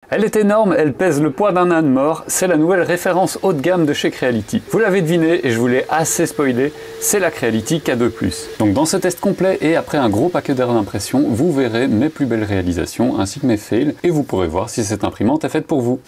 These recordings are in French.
Elle est énorme, elle pèse le poids d'un âne mort, c'est la nouvelle référence haut de gamme de chez Creality. Vous l'avez deviné et je vous l'ai assez spoilé, c'est la Creality K2+. Donc dans ce test complet et après un gros paquet d'heures d'impression, vous verrez mes plus belles réalisations ainsi que mes fails et vous pourrez voir si cette imprimante est faite pour vous.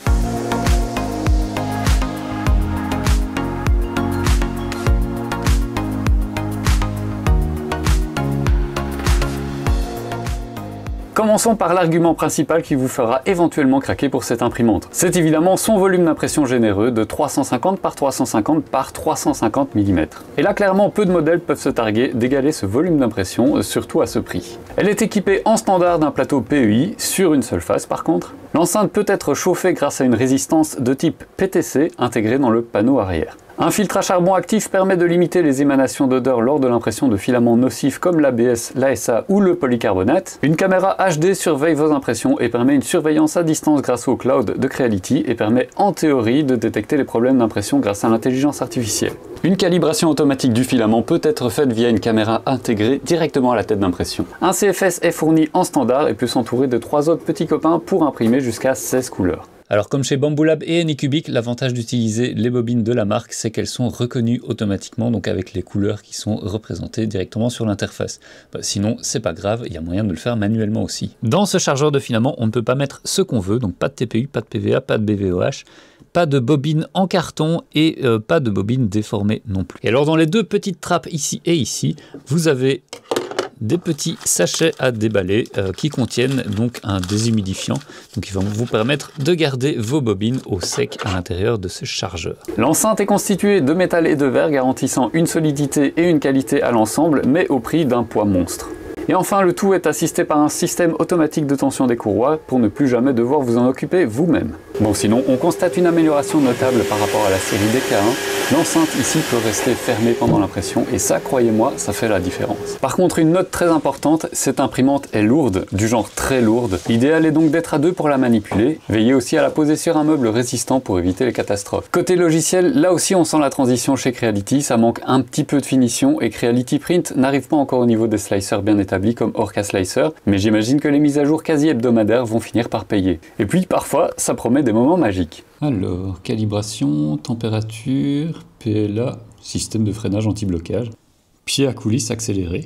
Commençons par l'argument principal qui vous fera éventuellement craquer pour cette imprimante. C'est évidemment son volume d'impression généreux de 350 par 350 par 350 mm. Et là clairement peu de modèles peuvent se targuer d'égaler ce volume d'impression, surtout à ce prix. Elle est équipée en standard d'un plateau PEI, sur une seule face par contre. L'enceinte peut être chauffée grâce à une résistance de type PTC intégrée dans le panneau arrière. Un filtre à charbon actif permet de limiter les émanations d'odeur lors de l'impression de filaments nocifs comme l'ABS, l'ASA ou le polycarbonate. Une caméra HD surveille vos impressions et permet une surveillance à distance grâce au cloud de Creality et permet en théorie de détecter les problèmes d'impression grâce à l'intelligence artificielle. Une calibration automatique du filament peut être faite via une caméra intégrée directement à la tête d'impression. Un CFS est fourni en standard et peut s'entourer de 3 autres petits copains pour imprimer jusqu'à 16 couleurs. Alors comme chez Bambu Lab et Anycubic, l'avantage d'utiliser les bobines de la marque, c'est qu'elles sont reconnues automatiquement, donc avec les couleurs qui sont représentées directement sur l'interface. Sinon, c'est pas grave, il y a moyen de le faire manuellement aussi. Dans ce chargeur de filament, on ne peut pas mettre ce qu'on veut, donc pas de TPU, pas de PVA, pas de BVOH, pas de bobine en carton et pas de bobine déformée non plus. Et alors dans les deux petites trappes ici et ici, vous avez des petits sachets à déballer qui contiennent donc un déshumidifiant, donc qui va vous permettre de garder vos bobines au sec à l'intérieur de ce chargeur. L'enceinte est constituée de métal et de verre garantissant une solidité et une qualité à l'ensemble, mais au prix d'un poids monstre. Et enfin, le tout est assisté par un système automatique de tension des courroies pour ne plus jamais devoir vous en occuper vous-même. Bon, sinon, on constate une amélioration notable par rapport à la série DK1. L'enceinte ici peut rester fermée pendant l'impression et ça, croyez-moi, ça fait la différence. Par contre, une note très importante, cette imprimante est lourde, du genre très lourde. L'idéal est donc d'être à deux pour la manipuler. Veillez aussi à la poser sur un meuble résistant pour éviter les catastrophes. Côté logiciel, là aussi on sent la transition chez Creality, ça manque un petit peu de finition et Creality Print n'arrive pas encore au niveau des slicers bien établis comme Orca Slicer, mais j'imagine que les mises à jour quasi hebdomadaires vont finir par payer. Et puis parfois, ça promet des moments magiques. Alors, calibration, température, PLA, système de freinage anti-blocage, pied à coulisses accéléré.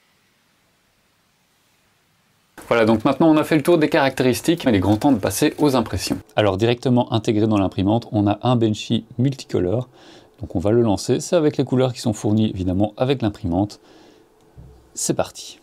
Voilà, donc maintenant on a fait le tour des caractéristiques, mais il est grand temps de passer aux impressions. Alors directement intégré dans l'imprimante, on a un Benchy multicolore, donc on va le lancer, c'est avec les couleurs qui sont fournies évidemment avec l'imprimante. C'est parti.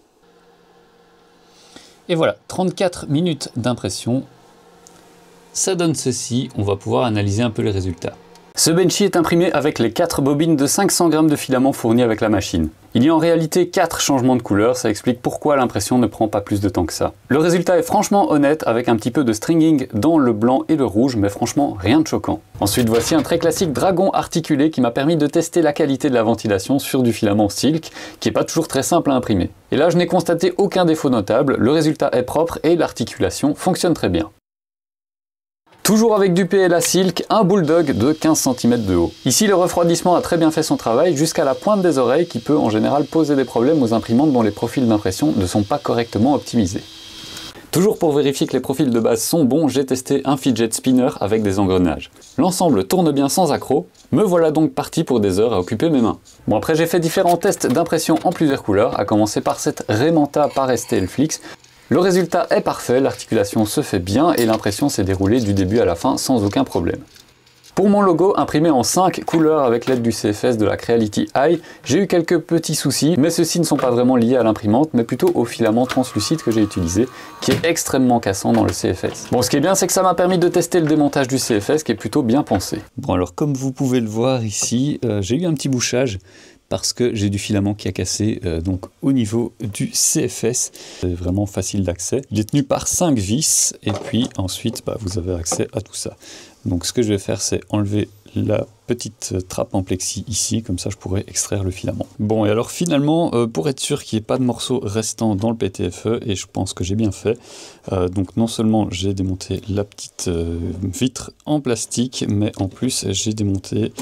Et voilà, 34 minutes d'impression. Ça donne ceci, on va pouvoir analyser un peu les résultats. Ce Benchy est imprimé avec les 4 bobines de 500 grammes de filament fournis avec la machine. Il y a en réalité 4 changements de couleur, ça explique pourquoi l'impression ne prend pas plus de temps que ça. Le résultat est franchement honnête avec un petit peu de stringing dans le blanc et le rouge, mais franchement rien de choquant. Ensuite voici un très classique dragon articulé qui m'a permis de tester la qualité de la ventilation sur du filament silk, qui n'est pas toujours très simple à imprimer. Et là je n'ai constaté aucun défaut notable, le résultat est propre et l'articulation fonctionne très bien. Toujours avec du PLA Silk, un bulldog de 15 cm de haut. Ici, le refroidissement a très bien fait son travail jusqu'à la pointe des oreilles qui peut en général poser des problèmes aux imprimantes dont les profils d'impression ne sont pas correctement optimisés. Toujours pour vérifier que les profils de base sont bons, j'ai testé un fidget spinner avec des engrenages. L'ensemble tourne bien sans accroc, me voilà donc parti pour des heures à occuper mes mains. Bon après j'ai fait différents tests d'impression en plusieurs couleurs, à commencer par cette Raymanta par STLFlix. Le résultat est parfait, l'articulation se fait bien et l'impression s'est déroulée du début à la fin sans aucun problème. Pour mon logo, imprimé en 5 couleurs avec l'aide du CFS de la Creality Eye, j'ai eu quelques petits soucis, mais ceux-ci ne sont pas vraiment liés à l'imprimante, mais plutôt au filament translucide que j'ai utilisé, qui est extrêmement cassant dans le CFS. Bon, ce qui est bien, c'est que ça m'a permis de tester le démontage du CFS, qui est plutôt bien pensé. Bon, alors comme vous pouvez le voir ici, j'ai eu un petit bouchage, parce que j'ai du filament qui a cassé donc au niveau du CFS. C'est vraiment facile d'accès. Il est tenu par 5 vis et puis ensuite vous avez accès à tout ça. Donc ce que je vais faire, c'est enlever la petite trappe en plexi ici, comme ça je pourrais extraire le filament. Bon, et alors finalement, pour être sûr qu'il n'y ait pas de morceaux restants dans le PTFE, et je pense que j'ai bien fait, donc non seulement j'ai démonté la petite vitre en plastique, mais en plus j'ai démonté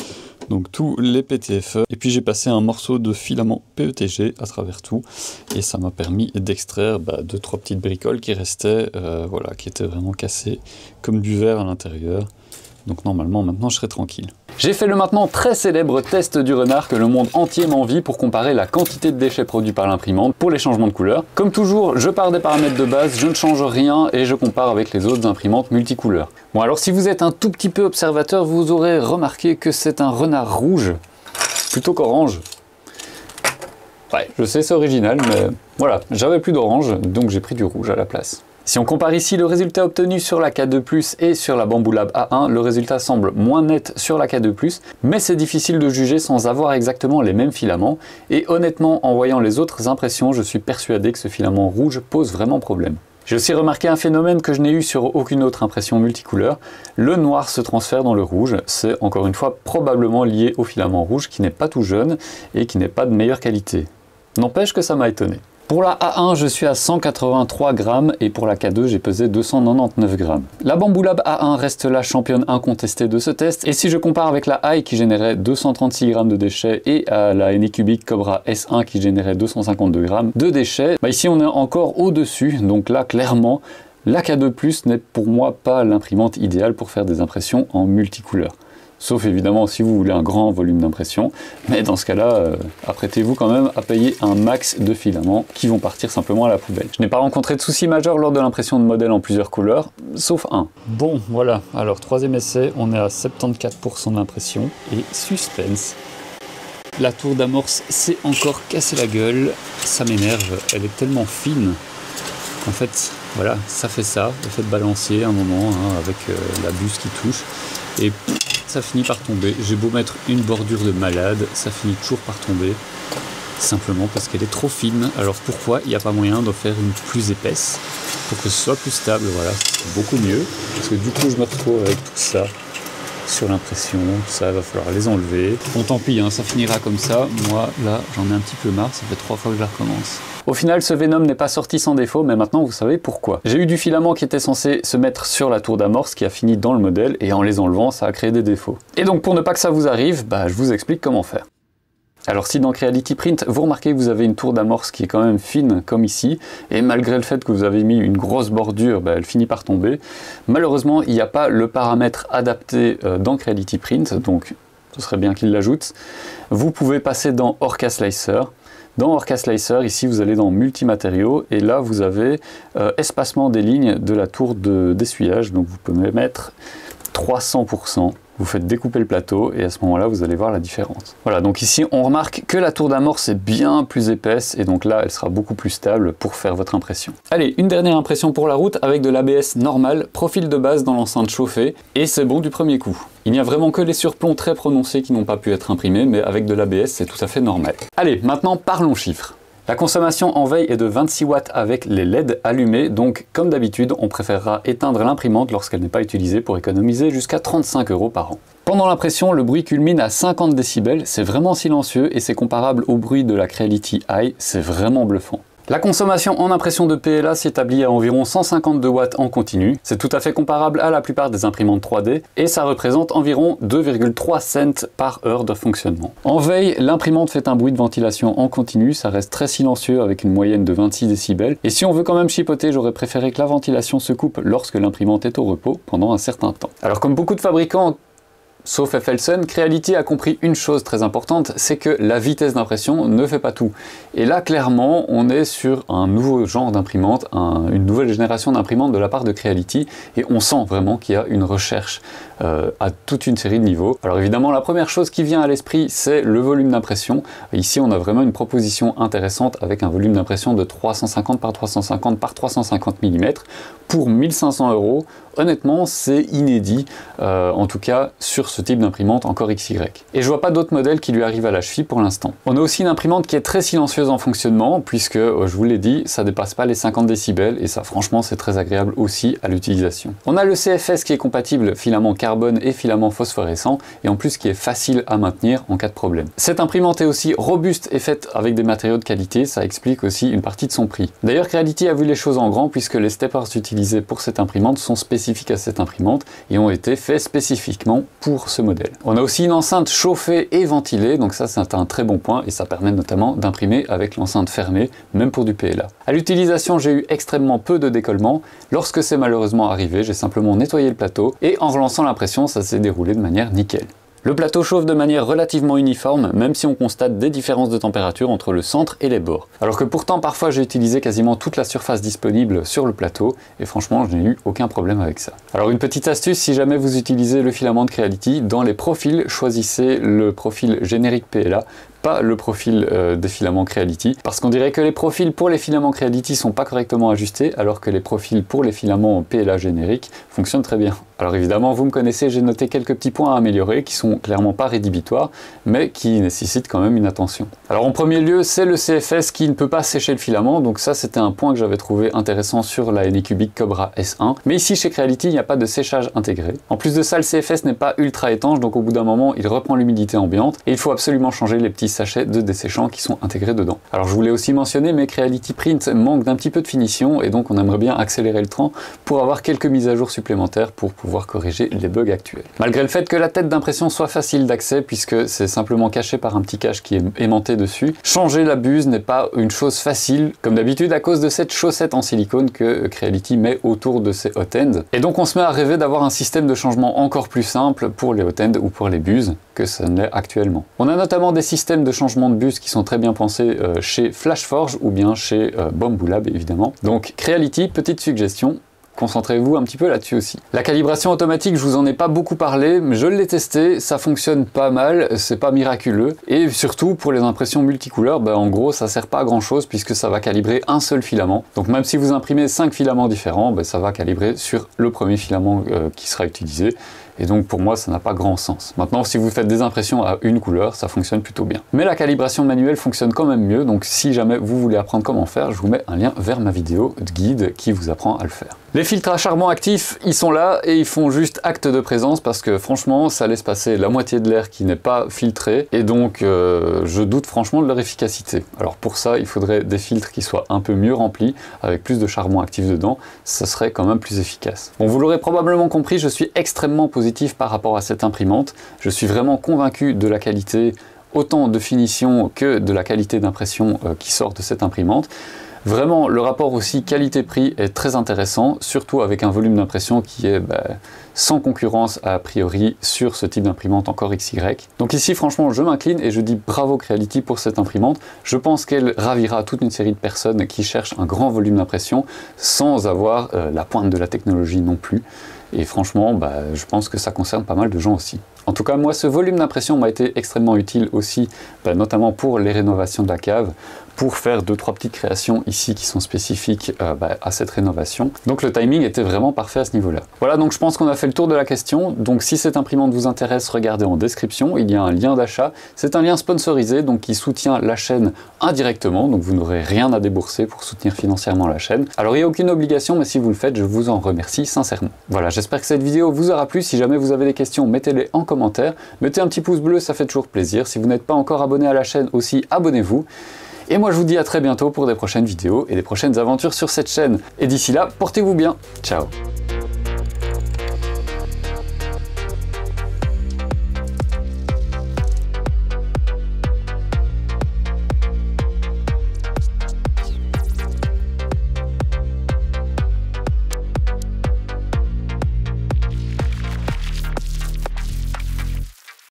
donc tous les PTFE, et puis j'ai passé un morceau de filament PETG à travers tout, et ça m'a permis d'extraire 2-3 petites bricoles qui restaient, voilà, qui étaient vraiment cassées comme du verre à l'intérieur. Donc normalement, maintenant, je serai tranquille. J'ai fait le maintenant très célèbre test du renard que le monde entier m'envie pour comparer la quantité de déchets produits par l'imprimante pour les changements de couleur. Comme toujours, je pars des paramètres de base, je ne change rien et je compare avec les autres imprimantes multicouleurs. Bon, alors si vous êtes un tout petit peu observateur, vous aurez remarqué que c'est un renard rouge plutôt qu'orange. Ouais, je sais, c'est original, mais voilà, j'avais plus d'orange, donc j'ai pris du rouge à la place. Si on compare ici le résultat obtenu sur la K2+, et sur la Bambu Lab A1, le résultat semble moins net sur la K2+, mais c'est difficile de juger sans avoir exactement les mêmes filaments, et honnêtement, en voyant les autres impressions, je suis persuadé que ce filament rouge pose vraiment problème. J'ai aussi remarqué un phénomène que je n'ai eu sur aucune autre impression multicouleur, le noir se transfère dans le rouge, c'est encore une fois probablement lié au filament rouge qui n'est pas tout jeune et qui n'est pas de meilleure qualité. N'empêche que ça m'a étonné. Pour la A1, je suis à 183 grammes et pour la K2, j'ai pesé 299 grammes. La Bambu Lab A1 reste la championne incontestée de ce test et si je compare avec la AI qui générait 236 grammes de déchets et à la Anycubic Cobra S1 qui générait 252 grammes de déchets, ici on est encore au-dessus, donc là clairement, la K2+ n'est pour moi pas l'imprimante idéale pour faire des impressions en multicouleur. Sauf évidemment si vous voulez un grand volume d'impression, mais dans ce cas-là, apprêtez-vous quand même à payer un max de filaments qui vont partir simplement à la poubelle. Je n'ai pas rencontré de soucis majeurs lors de l'impression de modèles en plusieurs couleurs, sauf un. Bon, voilà, alors troisième essai, on est à 74% d'impression, et suspense. La tour d'amorce s'est encore cassé la gueule, ça m'énerve, elle est tellement fine. En fait, voilà, ça fait ça, effet de balancier à un moment, avec la buse qui touche, et ça finit par tomber. J'ai beau mettre une bordure de malade, ça finit toujours par tomber, simplement parce qu'elle est trop fine. Alors pourquoi il n'y a pas moyen d'en faire une plus épaisse, pour que ce soit plus stable, voilà, c'est beaucoup mieux, parce que du coup je me retrouve avec tout ça sur l'impression, ça va falloir les enlever. Bon tant pis, ça finira comme ça, moi là j'en ai un petit peu marre, ça fait 3 fois que je la recommence. Au final, ce Venom n'est pas sorti sans défaut, mais maintenant vous savez pourquoi. J'ai eu du filament qui était censé se mettre sur la tour d'amorce qui a fini dans le modèle, et en les enlevant, ça a créé des défauts. Et donc pour ne pas que ça vous arrive, je vous explique comment faire. Alors si dans Creality Print, vous remarquez que vous avez une tour d'amorce qui est quand même fine, comme ici, et malgré le fait que vous avez mis une grosse bordure, elle finit par tomber. Malheureusement, il n'y a pas le paramètre adapté dans Creality Print, donc ce serait bien qu'il l'ajoute. Vous pouvez passer dans Orca Slicer. Dans Orca Slicer, ici vous allez dans Multimatériaux et là vous avez espacement des lignes de la tour d'essuyage, donc vous pouvez mettre 300%. Vous faites découper le plateau et à ce moment-là vous allez voir la différence. Voilà, donc ici on remarque que la tour d'amorce est bien plus épaisse et donc là elle sera beaucoup plus stable pour faire votre impression. Allez, une dernière impression pour la route avec de l'ABS normal, profil de base dans l'enceinte chauffée et c'est bon du premier coup. Il n'y a vraiment que les surplombs très prononcés qui n'ont pas pu être imprimés, mais avec de l'ABS c'est tout à fait normal. Allez, maintenant parlons chiffres. La consommation en veille est de 26 watts avec les LED allumés, donc comme d'habitude, on préférera éteindre l'imprimante lorsqu'elle n'est pas utilisée pour économiser jusqu'à 35 € par an. Pendant l'impression, le bruit culmine à 50 décibels, c'est vraiment silencieux et c'est comparable au bruit de la Creality AI, c'est vraiment bluffant. La consommation en impression de PLA s'établit à environ 152 watts en continu. C'est tout à fait comparable à la plupart des imprimantes 3D et ça représente environ 2,3 cents par heure de fonctionnement. En veille, l'imprimante fait un bruit de ventilation en continu, ça reste très silencieux avec une moyenne de 26 décibels. Et si on veut quand même chipoter, j'aurais préféré que la ventilation se coupe lorsque l'imprimante est au repos pendant un certain temps. Alors comme beaucoup de fabricants, sauf FLSun, Creality a compris une chose très importante, c'est que la vitesse d'impression ne fait pas tout. Et là, clairement, on est sur un nouveau genre d'imprimante, une nouvelle génération d'imprimantes de la part de Creality, et on sent vraiment qu'il y a une recherche à toute une série de niveaux. Alors évidemment, la première chose qui vient à l'esprit, c'est le volume d'impression. Ici, on a vraiment une proposition intéressante avec un volume d'impression de 350 par 350 par 350 mm pour 1500 €. Honnêtement, c'est inédit, en tout cas sur ce type d'imprimante encore XY. Et je vois pas d'autres modèles qui lui arrivent à la cheville pour l'instant. On a aussi une imprimante qui est très silencieuse en fonctionnement, puisque, je vous l'ai dit, ça dépasse pas les 50 décibels, et ça franchement c'est très agréable aussi à l'utilisation. On a le CFS qui est compatible filament carbone carbone et filaments phosphorescents, et en plus qui est facile à maintenir en cas de problème. Cette imprimante est aussi robuste et faite avec des matériaux de qualité, ça explique aussi une partie de son prix. D'ailleurs Creality a vu les choses en grand puisque les steppers utilisés pour cette imprimante sont spécifiques à cette imprimante et ont été faits spécifiquement pour ce modèle. On a aussi une enceinte chauffée et ventilée, donc ça c'est un très bon point et ça permet notamment d'imprimer avec l'enceinte fermée, même pour du PLA. À l'utilisation, j'ai eu extrêmement peu de décollement. Lorsque c'est malheureusement arrivé, j'ai simplement nettoyé le plateau et en relançant l'impression, ça s'est déroulé de manière nickel. Le plateau chauffe de manière relativement uniforme, même si on constate des différences de température entre le centre et les bords. Alors que pourtant, parfois, j'ai utilisé quasiment toute la surface disponible sur le plateau, et franchement, je n'ai eu aucun problème avec ça. Alors une petite astuce, si jamais vous utilisez le filament de Creality, dans les profils, choisissez le profil générique PLA, pas le profil des filaments Creality, parce qu'on dirait que les profils pour les filaments Creality sont pas correctement ajustés, alors que les profils pour les filaments PLA génériques fonctionnent très bien. Alors évidemment, vous me connaissez, j'ai noté quelques petits points à améliorer qui sont clairement pas rédhibitoires, mais qui nécessitent quand même une attention. Alors en premier lieu, c'est le CFS qui ne peut pas sécher le filament, donc ça c'était un point que j'avais trouvé intéressant sur la Anycubic Cobra S1, mais ici chez Creality, il n'y a pas de séchage intégré. En plus de ça, le CFS n'est pas ultra étanche, donc au bout d'un moment, il reprend l'humidité ambiante, et il faut absolument changer les petits sachets de desséchants qui sont intégrés dedans. Alors je voulais aussi mentionner, mais Creality Print manque d'un petit peu de finition, et donc on aimerait bien accélérer le train pour avoir quelques mises à jour supplémentaires pour pouvoir corriger les bugs actuels. Malgré le fait que la tête d'impression soit facile d'accès, puisque c'est simplement caché par un petit cache qui est aimanté dessus, changer la buse n'est pas une chose facile, comme d'habitude à cause de cette chaussette en silicone que Creality met autour de ses hot ends. Et donc on se met à rêver d'avoir un système de changement encore plus simple pour les hot ends ou pour les buses que ça ne l'est actuellement. On a notamment des systèmes de changement de buse qui sont très bien pensés chez Flashforge ou bien chez Bambu Lab évidemment. Donc Creality, petite suggestion, concentrez-vous un petit peu là-dessus aussi. La calibration automatique, je vous en ai pas beaucoup parlé, mais je l'ai testé, ça fonctionne pas mal, c'est pas miraculeux, et surtout pour les impressions multicouleurs, en gros ça sert pas à grand chose puisque ça va calibrer un seul filament. Donc même si vous imprimez 5 filaments différents, ça va calibrer sur le premier filament qui sera utilisé. Et donc pour moi ça n'a pas grand sens. Maintenant si vous faites des impressions à une couleur, ça fonctionne plutôt bien. Mais la calibration manuelle fonctionne quand même mieux, donc si jamais vous voulez apprendre comment faire, je vous mets un lien vers ma vidéo de guide qui vous apprend à le faire. Les filtres à charbon actifs, ils sont là et ils font juste acte de présence parce que franchement ça laisse passer la moitié de l'air qui n'est pas filtré et donc je doute franchement de leur efficacité. Alors pour ça il faudrait des filtres qui soient un peu mieux remplis avec plus de charbon actif dedans, ça serait quand même plus efficace. Bon, vous l'aurez probablement compris, je suis extrêmement positif par rapport à cette imprimante. Je suis vraiment convaincu de la qualité, autant de finition que de la qualité d'impression qui sort de cette imprimante. Vraiment, le rapport aussi qualité-prix est très intéressant, surtout avec un volume d'impression qui est sans concurrence a priori sur ce type d'imprimante encore XY. Donc ici, franchement, je m'incline et je dis bravo Creality pour cette imprimante. Je pense qu'elle ravira toute une série de personnes qui cherchent un grand volume d'impression sans avoir la pointe de la technologie non plus. Et franchement, je pense que ça concerne pas mal de gens aussi. En tout cas, moi, ce volume d'impression m'a été extrêmement utile aussi, notamment pour les rénovations de la cave, pour faire 2-3 petites créations ici qui sont spécifiques à cette rénovation. Donc le timing était vraiment parfait à ce niveau-là. Voilà, donc je pense qu'on a fait le tour de la question. Donc si cette imprimante vous intéresse, regardez en description, il y a un lien d'achat. C'est un lien sponsorisé, donc qui soutient la chaîne indirectement, donc vous n'aurez rien à débourser pour soutenir financièrement la chaîne. Alors il n'y a aucune obligation, mais si vous le faites, je vous en remercie sincèrement. Voilà, j'espère que cette vidéo vous aura plu. Si jamais vous avez des questions, mettez-les en commentaire. Mettez un petit pouce bleu, ça fait toujours plaisir. Si vous n'êtes pas encore abonné à la chaîne aussi, abonnez-vous. Et moi je vous dis à très bientôt pour des prochaines vidéos et des prochaines aventures sur cette chaîne. Et d'ici là, portez-vous bien. Ciao.